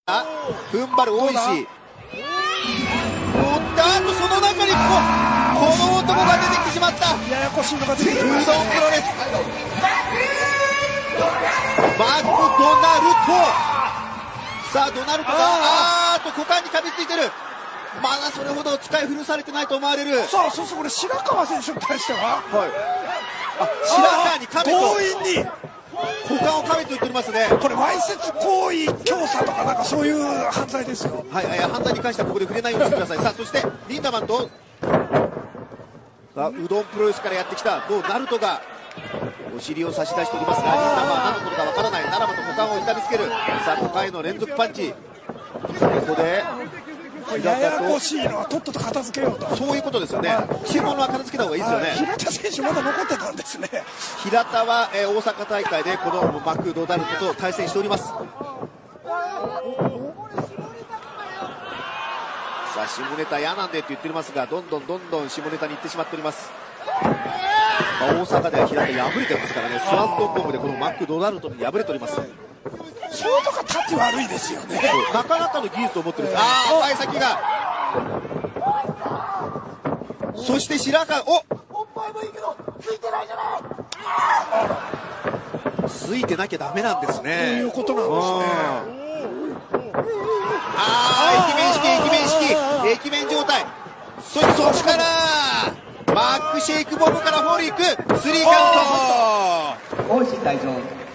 踏ん張る大石、おっと、あとその中にこの男が出てきてしまった。 ややこしいのが出てきまうどんプしたね。 ロレスマクドナルド、さあドナルドが股間に噛みついてる。まだそれほど使い古されてないと思われる。 そうそうそう、これ白川選手に対しては、 はい、白川に噛めと、 強引に股間を噛めと言っておりますね。 これわいせつ行為教唆とかなんかそういう犯罪ですよ。 はい、犯罪に関してはここで触れないようにしてください。さあそしてリンダマンとさあうどんプロレスからやってきたドナルドがお尻を差し出しておりますが、リンダマンは何のことかわからない。ならばと股間を痛めつける。さあ股間への連続パンチ、ここでややこしいのはとっとと片付けようと、 そういうことですよね。注文は片付けた方がいいですよね。 平田選手まだ残ってたんですね。 平田は、大阪大会でこのマクドナルドと対戦しております。さあ下ネタ嫌なんでって言っておりますが、どんどん下ネタに行ってしまっております。大阪では平田敗れてますからね。スワントンボムでこのマクドナルドに敗れております。 そういうとこ立ち悪いですよね。 なかなかの技術を持ってるんです。赤い先が、そして白川、おっぱいもいいけどついてないじゃない。ついてなきゃダメなんですね。 そういうことなんですね。 駅面状態。そしてそこからマックシェイクボムからフォールいく、スリーカウント。 大石会場